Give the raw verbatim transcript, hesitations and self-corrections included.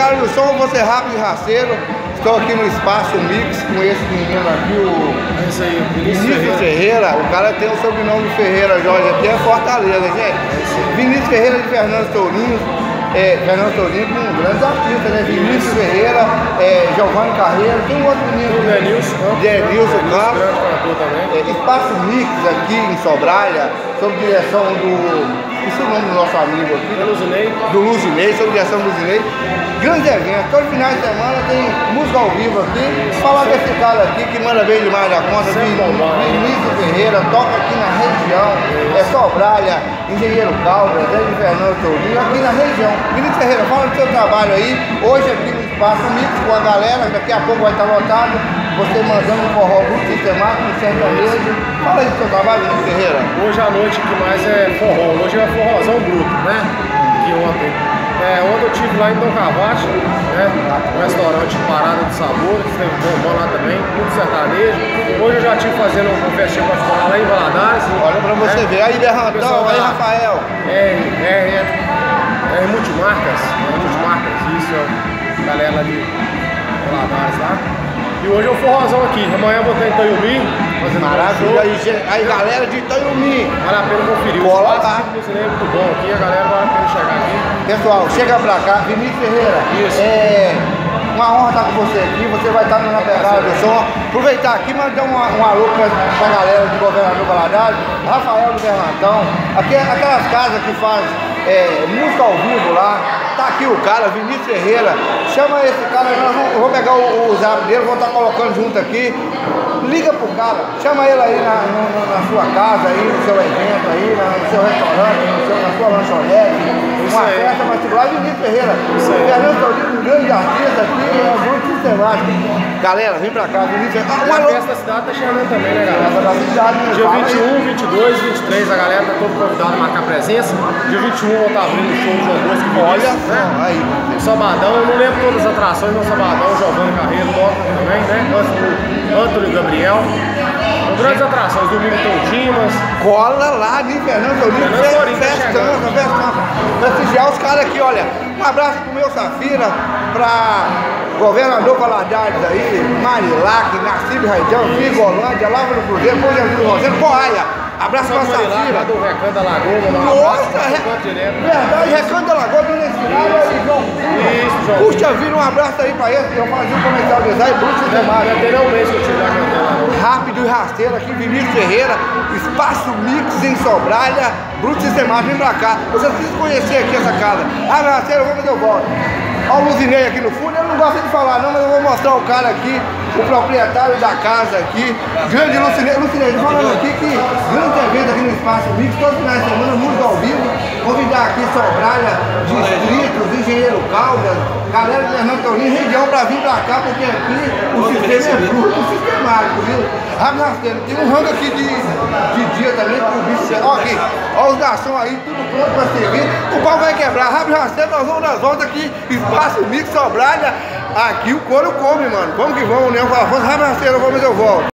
galera do som, você rápido e rasteiro. Estou aqui no Espaço Mix com esse menino aqui, o é isso aí, Vinícius, Vinícius Ferreira. Ferreira. O cara tem o sobrenome Ferreira, Jorge, aqui é Fortaleza, gente. É Vinícius Ferreira de Fernando Tourinho. É, Fernando Tourinho com grandes artistas, né? Vinícius Ferreira, é, Giovanni Carreiro, tem um outro menino. O Denilson Campos. Denilson Campos. Grande cantor também. É, Espaço Mix aqui em Sobralha, sob direção do... Isso é o nome do nosso amigo aqui. Do Luzinei. Do Luzinei, sob direção do Luzinei. Grande evento, todo final de semana tem música ao vivo aqui. Falar desse cara aqui que manda bem demais da conta, Vinícius Ferreira, toca aqui na região, é Sobralha, Engenheiro Caldas, é de Fernando Tourinho, aqui na região. Vinícius Ferreira, fala do seu trabalho aí, hoje aqui no Espaço Mix com a galera, daqui a pouco vai estar lotado, você mandando um forró muito sistemático, sertanejo. Fala aí do seu trabalho, Vinícius Ferreira. Hoje à noite que mais é forró, hoje é forrozão bruto, né? Que ontem. É, ontem eu estive lá em Dom Cavacho, né? Um restaurante Parada do Sabor, que esteve bombando lá também, muito sertanejo. Hoje eu já estive fazendo um festinha particular lá em Valadares. Olha pra você né? ver, aí Berrantão, aí Rafael. É, é, é, é multimarcas, é multimarcas, isso, é galera de Valadares lá. E hoje é o forrozão aqui, amanhã eu vou estar em Itaiumi, fazendo maravilha, aí, aí galera de Itaiumi. Vale a pena conferir. Cola lá. O espaço é muito bom aqui, a galera vale a pena chegar aqui. Pessoal, chega pra cá, Vinícius Ferreira. Isso. É uma honra estar com você aqui, você vai estar na pegada do som. Aproveitar aqui e mandar um, um alô pra, pra galera do Governador Valadares, Rafael do Berrantão, aqui, aquelas casas que faz é, música ao vivo lá. Tá aqui o cara, Vinícius Ferreira. Chama esse cara, nós vamos, vou pegar o, o zap dele, vou estar colocando junto aqui. Liga pro cara, chama ele aí na, no, na sua casa, aí, no seu evento, aí, na, no seu restaurante, no seu, na sua lanchonete, uma festa particular. Vinícius Ferreira, Fernando Tourinho, um grande artista aqui, é um muito sistemático. Galera, vem pra cá, Vinícius Ferreira. Ah, a festa da cidade tá chegando também, né, galera? Da cidade, né? Dia vinte e um, vinte e dois, vinte e três, a galera tá todo convidado a marcar presença. Dia vinte e um eu vou estar abrindo o show do João Bosco. Olha, né? Aí. Sabadão, eu não lembro todas as atrações, mas Sabadão, Giovanni Carreiro, toca também, né? Antônio Gabriel. São grandes atrações, domingo tem o Dimas. Cola lá de Fernando Tourinho, festando, festando. Prestigiar os caras aqui, olha. Um abraço pro meu Safira, pra Governador Valadares aí, Marilac, Nassib Raidião, Vigolândia, Lava do Cruzeiro, Pão Jesus Rosendo, Coaia. Abraço pra Safira. Do Recanto da Lagoa, nossa, re... verdade, Recanto da Lagoa, Dona Estirada e João Isso, João. Puxa vida, um abraço aí pra ele. Eu fazia um comercial de design, Bruto Sistemático. Já tem um mês que eu tive lá cantando. Rápido e rasteiro aqui, Vinícius Ferreira, Espaço Mix em Sobralha, Bruto Sistemático, vem pra cá. Você precisa conhecer aqui essa casa. Ah, meu rasteiro, eu vou fazer o volta. Olha o Luzinei aqui no fundo, ele não gosta de falar não, mas eu vou mostrar o cara aqui, o proprietário da casa aqui, grande Luzinei. Luzinei, falando aqui que grande evento aqui no Espaço Mix, todo final de semana, música ao vivo, convidar aqui Sobralha, Distritos, Engenheiro Caldas, galera de Fernando Tourinho, região pra vir pra cá, porque aqui o sistema é bruto, sistemático, viu? Rápido rasteiro, tem um rango aqui de, de dia também, com o bicho, ó aqui, ó os garçons aí, tudo pronto pra servir, o pau vai quebrar, rápido rasteiro, nós vamos nas voltas aqui, Espaço Mix Sobralha, aqui o couro come, mano. Vamos que vamos, né? Rápido rasteiro, vamos, eu volto.